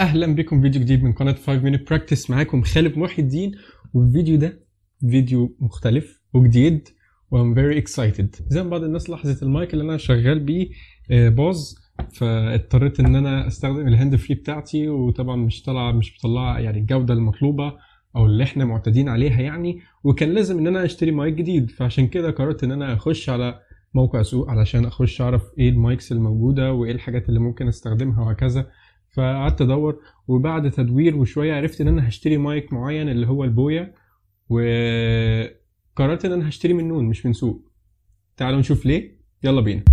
اهلا بكم فيديو جديد من قناه 5 minute practice. معاكم خالد محي الدين، والفيديو ده فيديو مختلف وجديد وام فيري اكسايتد. زي ما بعض الناس لاحظت المايك اللي انا شغال بيه باظ، فاضطريت ان انا استخدم الهاند فري بتاعتي، وطبعا مش مطلعه يعني الجوده المطلوبه او اللي احنا معتادين عليها يعني، وكان لازم ان انا اشتري مايك جديد. فعشان كده قررت ان انا اخش على موقع سوق علشان اخش اعرف ايه المايكس الموجوده وايه الحاجات اللي ممكن استخدمها وهكذا. فقعدت ادور، وبعد تدوير وشويه عرفت ان انا هشتري مايك معين اللي هو البويا، وقررت ان انا هشتري من نون مش من سوق. تعالوا نشوف ليه، يلا بينا.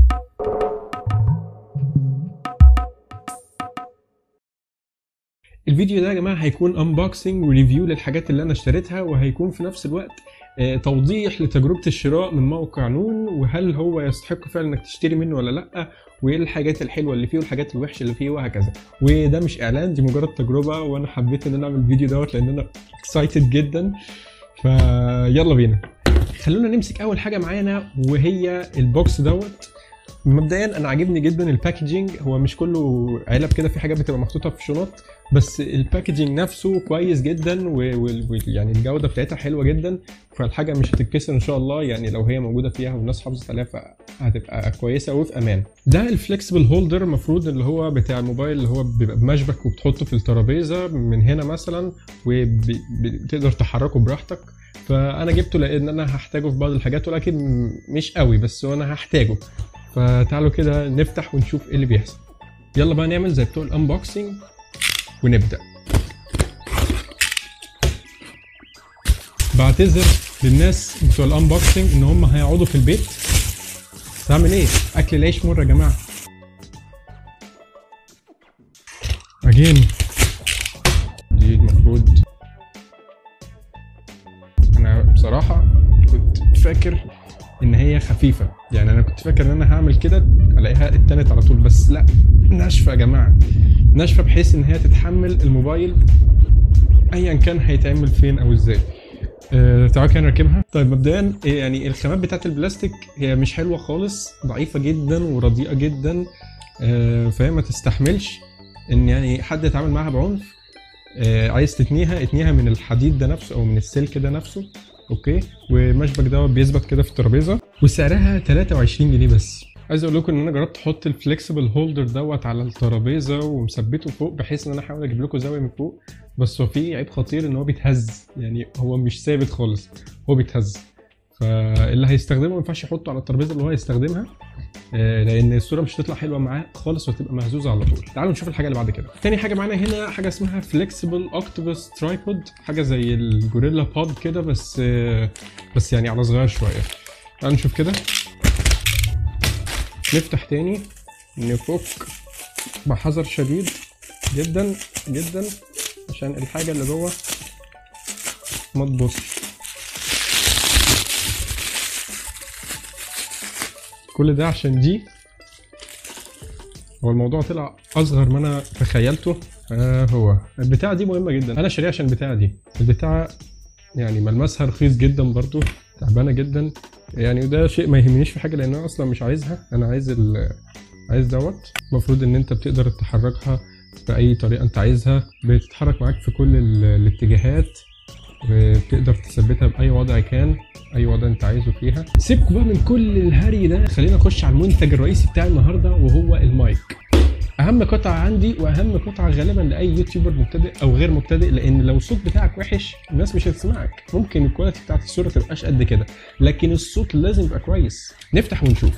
الفيديو ده يا جماعه هيكون انبوكسنج وريفيو للحاجات اللي انا اشتريتها، وهيكون في نفس الوقت توضيح لتجربه الشراء من موقع نون، وهل هو يستحق فعلا انك تشتري منه ولا لا، وايه الحاجات الحلوه اللي فيه والحاجات الوحشه اللي فيه وهكذا. وده مش اعلان، دي مجرد تجربه، وانا حبيت ان انا اعمل الفيديو دوت لان انا اكسايتد جدا. فيلا بينا، خلونا نمسك اول حاجه معانا وهي البوكس دوت. مبدئيا انا عاجبني جدا الباكجينج، هو مش كله علب كده، في حاجات بتبقى محطوطه في شنط، بس الباكجينج نفسه كويس جدا، ويعني الجوده بتاعتها حلوه جدا، فالحاجه مش هتتكسر ان شاء الله. يعني لو هي موجوده فيها والناس حافظت عليها فهتبقى كويسه وفي امان. ده الفليكسبل هولدر، المفروض اللي هو بتاع الموبايل، اللي هو بيبقى بمشبك وبتحطه في الترابيزه من هنا مثلا، وبتقدر تحركه براحتك. فانا جبته لان انا هحتاجه في بعض الحاجات، ولكن مش قوي، بس انا هحتاجه. فتعالوا كده نفتح ونشوف ايه اللي بيحصل. يلا بقى نعمل زي بتوع الانبوكسنج ونبدا. بعتذر للناس بتوع الانبوكسنج ان هم هيقعدوا في البيت، هعمل ايه؟ اكل العيش مر يا جماعه. اجين دي المفروض، انا بصراحه كنت فاكر ان هي خفيفه، يعني انا كنت فاكر ان انا هعمل كده الاقيها اتنت على طول، بس لا، ناشفه يا جماعه، ناشفه بحيث ان هي تتحمل الموبايل ايا كان هيتعمل فين او ازاي. تعالوا كده نركبها. طيب مبدئيا يعني الخامات بتاعت البلاستيك هي مش حلوه خالص، ضعيفه جدا ورديئه جدا، فهي ما تستحملش ان يعني حد يتعامل معاها بعنف. عايز اتنيها من الحديد ده نفسه او من السلك ده نفسه، اوكي. ومشبك دوت بيثبت كده في الترابيزه، وسعرها 23 جنيه بس. عايز اقول لكم ان انا جربت احط الفليكسبل هولدر دوت على الترابيزه ومثبته فوق، بحيث ان انا احاول اجيب لكم زاويه من فوق، بس هو فيه عيب خطير ان هو بيتهز، يعني هو مش ثابت خالص، هو بيتهز. فاللي هيستخدمه ما ينفعش يحطه على الترابيزه اللي هو هيستخدمها، لان الصوره مش هتطلع حلوه معاه خالص وهتبقى مهزوزه على طول. تعالوا نشوف الحاجه اللي بعد كده. تاني حاجه معانا هنا حاجه اسمها فليكسبل اوكتوبس ترايبود، حاجه زي الجوريلا بود كده، بس يعني على صغير شويه. تعالوا نشوف كده. نفتح تاني، نفك بحذر شديد جدا جدا عشان الحاجه اللي جوه ما تبصش. كل ده عشان دي، هو الموضوع طلع اصغر ما انا تخيلته. هو البتاعه دي مهمه جدا، انا شاريها عشان البتاعه دي. البتاعه يعني ملمسها رخيص جدا برضو، تعبانه جدا يعني، وده شيء ما يهمنيش في حاجه لان انا اصلا مش عايزها. انا عايز دوت. المفروض ان انت بتقدر تحركها باي طريقه انت عايزها، بتتحرك معاك في كل الاتجاهات، وبتقدر تثبتها باي وضع كان، اي وضع انت عايزه فيها. سيبكوا بقى من كل الهري ده، خلينا نخش على المنتج الرئيسي بتاع النهارده وهو المايك. اهم قطعه عندي واهم قطعه غالبا لاي يوتيوبر مبتدئ او غير مبتدئ، لان لو الصوت بتاعك وحش الناس مش هتسمعك. ممكن الكواليتي بتاعت الصوره تبقاش قد كده، لكن الصوت لازم يبقى كويس. نفتح ونشوف.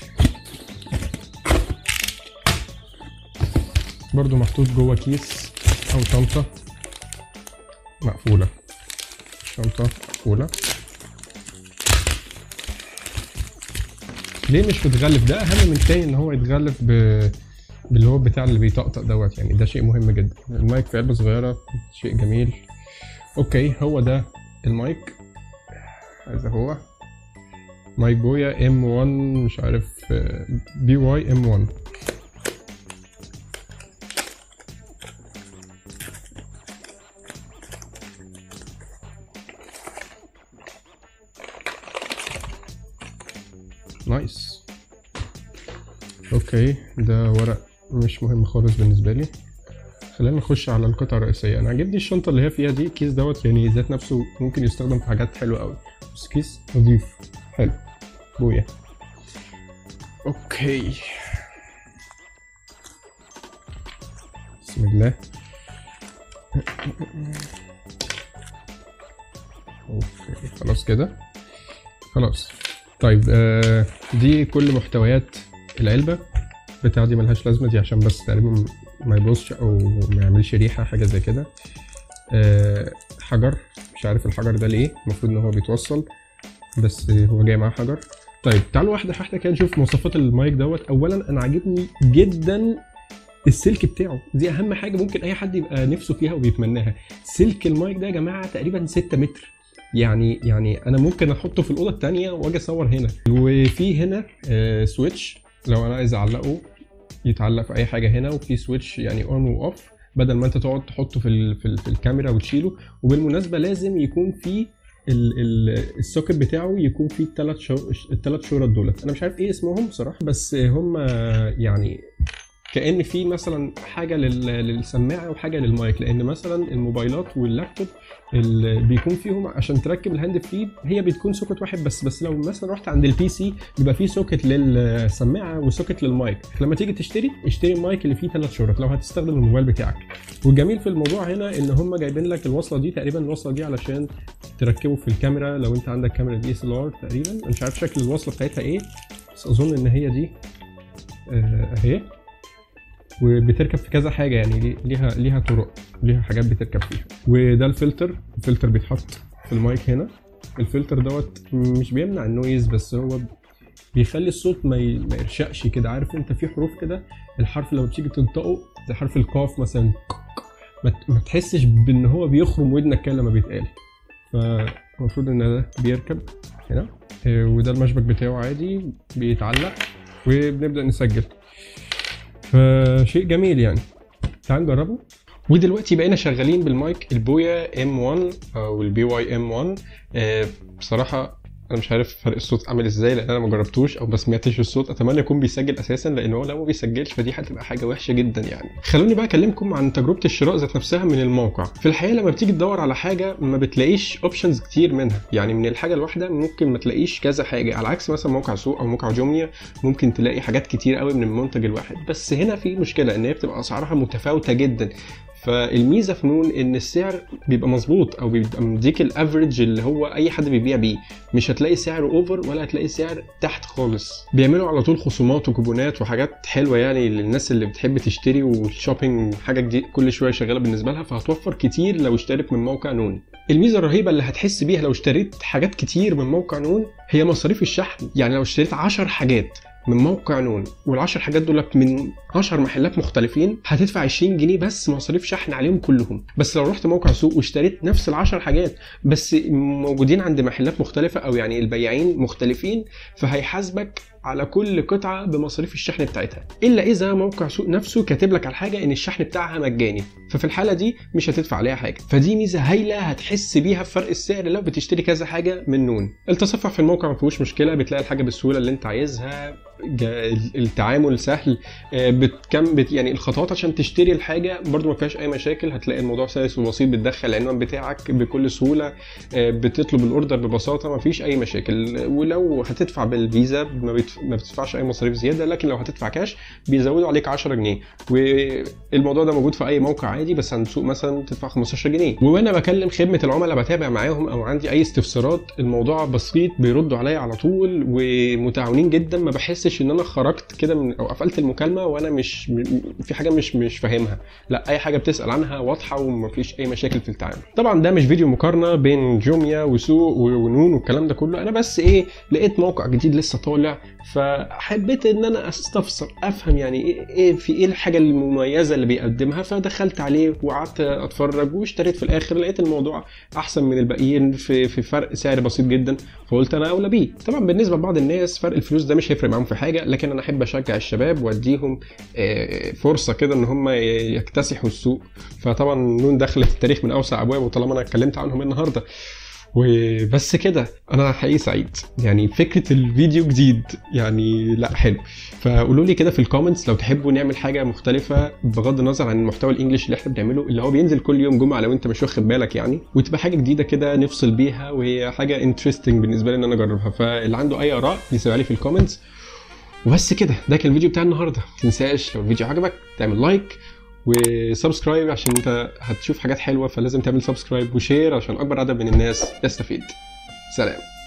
برضو محطوط جوه كيس او شنطه مقفوله، شنطه مقفوله. ليه مش متغلف؟ ده اهم من تاني ان هو يتغلف باللي هو بتاع اللي بيطقطق دوت، يعني ده شيء مهم جدا. المايك في علبه صغيره، شيء جميل. اوكي، هو ده المايك. هذا هو مايك بويا M1، مش عارف BY M1. نايس. اوكي، ده ورق مش مهم خالص بالنسبه لي، خلينا نخش على القطعه الرئيسيه. انا عجبني الشنطه اللي هي فيها دي، الكيس دوت يعني ذات نفسه ممكن يستخدم في حاجات حلوه قوي، بس كيس نظيف حلو بويا. اوكي بسم الله. اوكي خلاص كده خلاص. طيب دي كل محتويات العلبه بتاع دي، ملهاش لازمه دي عشان بس تقريبا ما يبوظش او ما يعملش ريحه حاجه زي كده. حجر مش عارف الحجر ده ليه، المفروض ان هو بيتوصل بس هو جاي معاه حجر. طيب تعالوا واحده واحده كده نشوف مواصفات المايك دوت. اولا انا عاجبني جدا السلك بتاعه، دي اهم حاجه ممكن اي حد يبقى نفسه فيها وبيتمناها. سلك المايك ده يا جماعه تقريبا 6 متر، يعني انا ممكن احطه في الاوضه الثانيه واجي اصور هنا. وفي هنا سويتش لو انا عايز اعلقه يتعلق في اي حاجه هنا، وفي سويتش يعني اون واوف بدل ما انت تقعد تحطه في الكاميرا وتشيله. وبالمناسبه لازم يكون في السوكت بتاعه يكون فيه الثلاث شورت دولت، انا مش عارف ايه اسمهم بصراحه، بس هم يعني كأن في مثلا حاجه للسماعه وحاجه للمايك، لان مثلا الموبايلات واللابتوب اللي بيكون فيهم عشان تركب الهاند فري هي بتكون سوكت واحد بس لو مثلا رحت عند البي سي بيبقى فيه سوكت للسماعه وسوكت للمايك. لما تيجي اشتري المايك اللي فيه 3 شورت لو هتستخدم الموبايل بتاعك. والجميل في الموضوع هنا ان هم جايبين لك الوصله دي، تقريبا الوصله دي علشان تركبه في الكاميرا لو انت عندك كاميرا دي اس ال ار تقريبا، انا مش عارف شكل الوصله بتاعتها ايه بس اظن ان هي دي اهي. وبتركب في كذا حاجه يعني ليها طرق، ليها حاجات بتركب فيها. وده الفلتر بيتحط في المايك هنا. الفلتر دوت مش بيمنع النويز بس هو بيخلي الصوت ما يرشقش كده. عارف انت في حروف كده الحرف لما بتيجي تنطقه زي حرف القاف مثلا ما تحسش بان هو بيخرم ودنك كده لما بيتقال. فالمفروض ان ده بيركب هنا، وده المشبك بتاعه عادي بيتعلق وبنبدا نسجل. فشيء جميل يعني، تعال نجربه. ودلوقتي بقينا شغالين بالمايك البويا M1 او البي واي M1. بصراحه انا مش عارف فرق الصوت عامل ازاي لان انا ما جربتوش او ما سمعتش الصوت. اتمنى يكون بيسجل اساسا، لان هو لو ما بيسجلش فدي هتبقى حاجه وحشه جدا يعني. خلوني بقى اكلمكم عن تجربه الشراء ذات نفسها من الموقع. في الحقيقه لما بتيجي تدور على حاجه ما بتلاقيش اوبشنز كتير منها، يعني من الحاجه الواحده ممكن ما تلاقيش كذا حاجه، على عكس مثلا موقع سوق او موقع جوميا ممكن تلاقي حاجات كتير قوي من المنتج الواحد. بس هنا في مشكله ان هي بتبقى اسعارها متفاوته جدا. فالميزه في نون ان السعر بيبقى مظبوط او بيبقى مديك الافريج اللي هو اي حد بيبيع بيه، مش هتلاقي سعر اوفر ولا هتلاقي سعر تحت خالص. بيعملوا على طول خصومات وكوبونات وحاجات حلوه يعني للناس اللي بتحب تشتري، والشوبينج حاجه جديده كل شويه شغاله بالنسبه لها، فهتوفر كتير لو اشتريت من موقع نون. الميزه الرهيبه اللي هتحس بيها لو اشتريت حاجات كتير من موقع نون هي مصاريف الشحن. يعني لو اشتريت 10 حاجات من موقع نون وال10 حاجات دولت من 10 محلات مختلفين هتدفع 20 جنيه بس مصاريف شحن عليهم كلهم. بس لو رحت موقع سوق واشتريت نفس ال10 حاجات بس موجودين عند محلات مختلفة او يعني البياعين مختلفين فهيحاسبك على كل قطعة بمصاريف الشحن بتاعتها، الا اذا موقع سوق نفسه كاتب لك على الحاجة ان الشحن بتاعها مجاني، ففي الحالة دي مش هتدفع عليها حاجة. فدي ميزة هايلة هتحس بيها في فرق السعر لو بتشتري كذا حاجة من نون. التصفح في الموقع ما فيهوش مشكلة، بتلاقي الحاجة بالسهولة اللي انت عايزها، التعامل سهل، يعني الخطوات عشان تشتري الحاجه برضو ما فيهاش اي مشاكل، هتلاقي الموضوع سلس وبسيط، بتدخل العنوان بتاعك بكل سهوله، بتطلب الاوردر ببساطه، ما فيش اي مشاكل. ولو هتدفع بالفيزا ما بتدفعش اي مصاريف زياده، لكن لو هتدفع كاش بيزودوا عليك 10 جنيه. والموضوع ده موجود في اي موقع عادي، بس عند سوق مثلا تدفع 15 جنيه. وانا بكلم خدمه العملاء بتابع معاهم او عندي اي استفسارات الموضوع بسيط، بيردوا عليا على طول ومتعاونين جدا، ما بحسش ان انا خرجت كده او قفلت المكالمه وانا مش في حاجه مش فاهمها. لا، اي حاجه بتسال عنها واضحه ومفيش اي مشاكل في التعامل. طبعا ده مش فيديو مقارنه بين جوميا وسوق ونون والكلام ده كله، انا بس لقيت موقع جديد لسه طالع فحبيت ان انا استفسر افهم يعني ايه الحاجه المميزه اللي بيقدمها، فدخلت عليه وقعدت اتفرج واشتريت. في الاخر لقيت الموضوع احسن من الباقيين في فرق سعر بسيط جدا، فقلت انا اولى بيه. طبعا بالنسبه لبعض الناس فرق الفلوس ده مش هيفرق معاهم في حاجه، لكن انا احب اشجع الشباب واديهم فرصه كده ان هم يكتسحوا السوق. فطبعا نون دخلت التاريخ من اوسع ابواب، وطالما انا اتكلمت عنهم النهارده وبس كده، انا حقيقي سعيد. يعني فكره الفيديو جديد يعني لا حلو. فقولوا لي كده في الكومنتس لو تحبوا نعمل حاجه مختلفه بغض النظر عن المحتوى الانجليش اللي احنا بنعمله، اللي هو بينزل كل يوم جمعه لو انت مش واخد بالك يعني، وتبقى حاجه جديده كده نفصل بيها، وهي حاجه انترستنج بالنسبه لي ان انا اجربها. فاللي عنده اي اراء يسيبها لي في الكومنتس. وبس كده، ده كان الفيديو بتاع النهارده. ما تنساش لو الفيديو عجبك تعمل لايك وسبسكرايب عشان انت هتشوف حاجات حلوه، فلازم تعمل سبسكرايب وشير عشان اكبر عدد من الناس يستفيد. سلام.